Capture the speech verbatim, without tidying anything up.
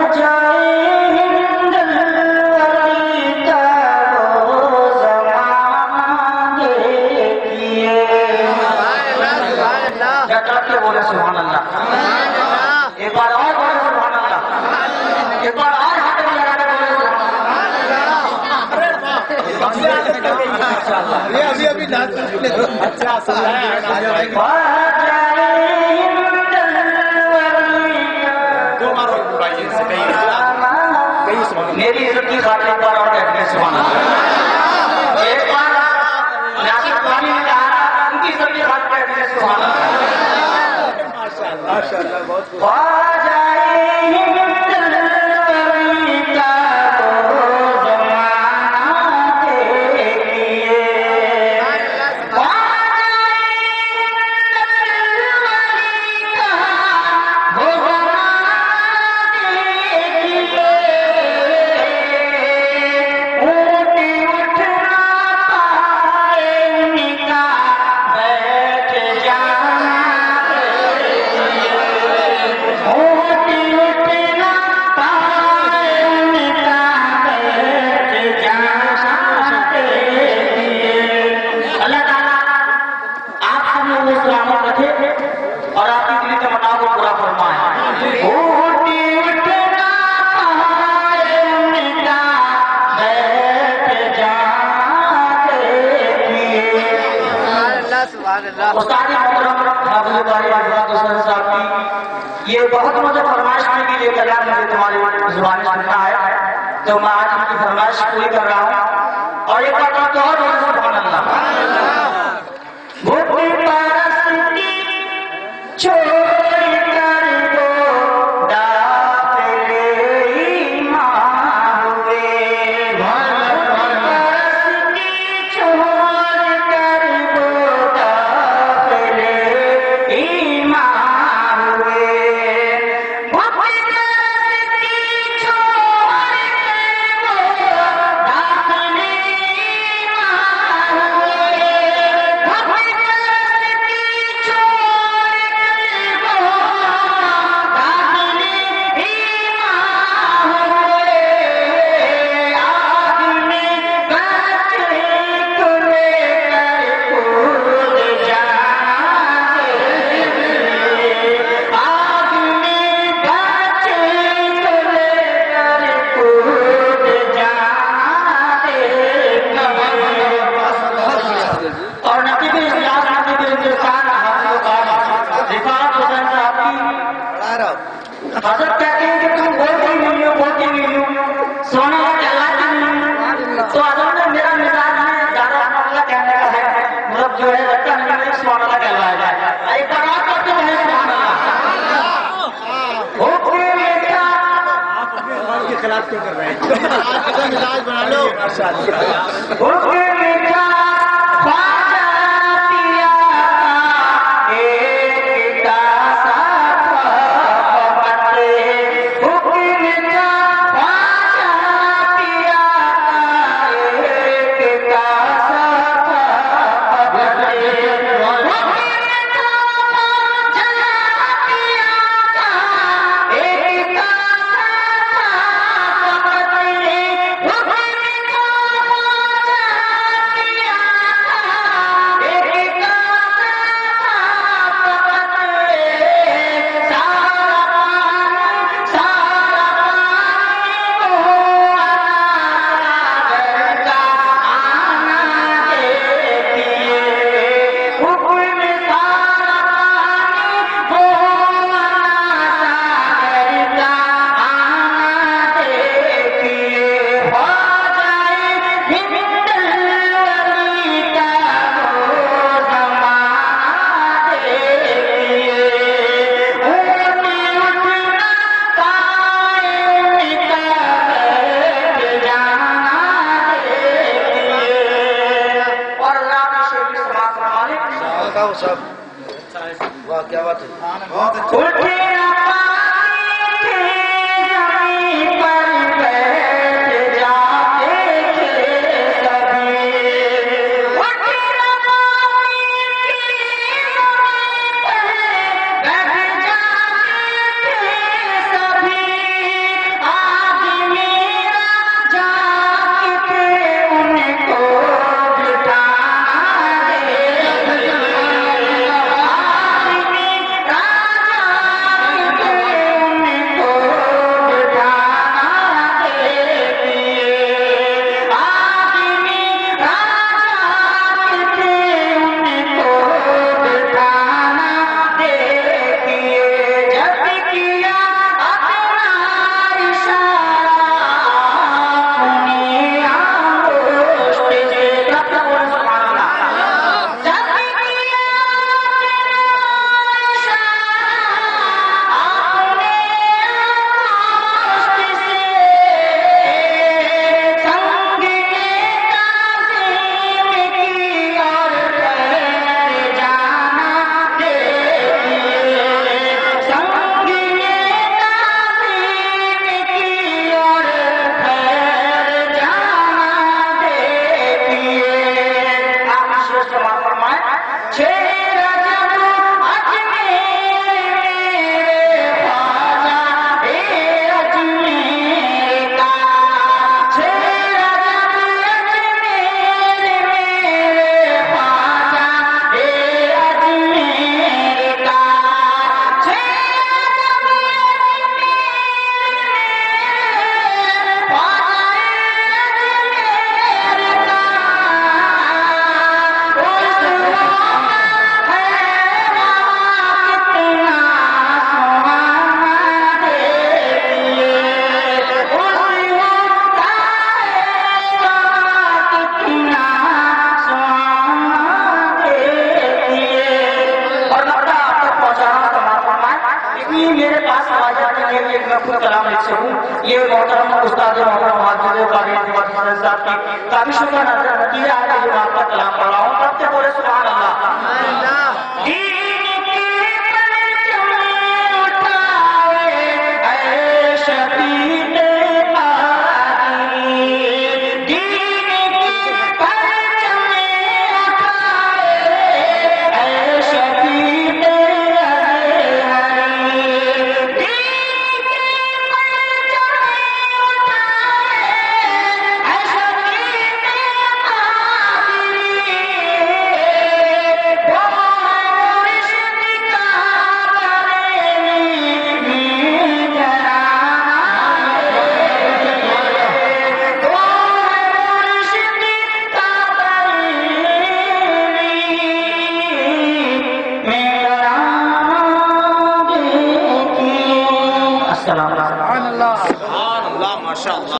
ابھی ابھی میری عزت کی خاطر ایک بار اور کہتے ہیں سبحان اللہ. ایک بار ناصر قانی نے کہا ان کی عزت کی خاطر کہتے ہیں سبحان اللہ. ماشاء اللہ بہت یہ بہت مجھے فرمائش میں بھی لے کر مجھے تمہاری زبان سننا ہے تو میں آج ان کی فرمائش پوری کر رہا ہوں. اور ایک بات تو اور سبحان اللہ. حضرت کہتے ہیں کہ تم بولتی نہیں ہو بولتی نہیں ہو سونا کہلاتی نہیں. تو حضرت میرا مزاج میں زیادہ سونا کہنے کا ہے مطلب جو ہے لگتا نہیں میرے سونا کہلایا جائے. ایک بار آپ کرتے ہیں سبحان اللہ. کے خلاف کیوں کر رہے ہیں؟ مزاج بنا لو. کیا بات ہے. یہ محترم استاد محترم حاضر قاری صاحب کی کافی شکر نظر کیا ہے جو آپ کا کلام پڑھ رہا ہوں تب سے بولے سبحان اللہ دین کے پرچم اٹھائے اے شبیب ہادی دین کے پرچم اٹھائے اے شبیب السلام علیکم. سبحان اللہ ماشاء اللہ.